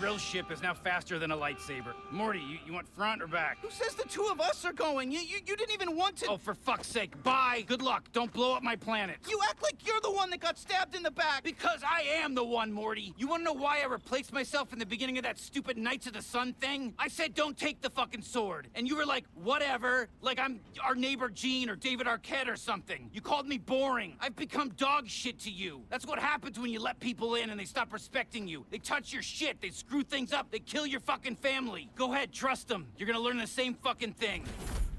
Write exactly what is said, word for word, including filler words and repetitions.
drill ship is now faster than a lightsaber. Morty, you, you want front or back? Who says the two of us are going? You, you, you didn't even want to... Oh, for fuck's sake, bye. Good luck. Don't blow up my planet. You act like you're the one that got stabbed in the back. Because I am the one, Morty. You wanna know why I replaced myself in the beginning of that stupid Knights of the Sun thing? I said don't take the fucking sword. And you were like, whatever. Like I'm our neighbor Gene or David Arquette or something. You called me boring. I've become dog shit to you. That's what happens when you let people in and they stop respecting you. They touch your shit. They screw things up. They kill your fucking family. Go ahead, trust them. You're gonna learn the same fucking thing.